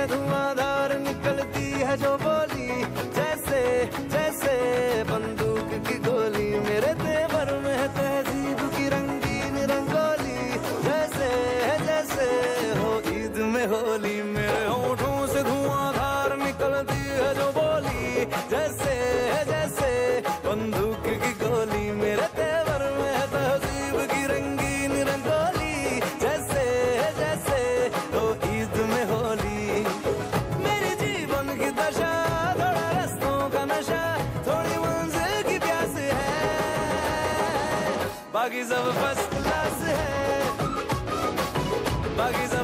धुआंधार निकलती है जो बोली, जैसे जैसे बंदूक की गोली। मेरे तेवर में है तहजीब की रंगीन रंगोली, जैसे जैसे हो ईद में होली। मेरे होठों से धुआंधार निकलती है जो बोली, जैसे जैसे बंदूक की गोली। मेरे तेवर में है तहजीब की रंगीन रंगोली, जैसे जैसे हो ईद में होली। मेरी जीवन की दशा थोड़ा रस्तों का नशा, थोड़ी मंजिल की प्यास है, बाकी सब फर्स्ट क्लास है, बाकी सब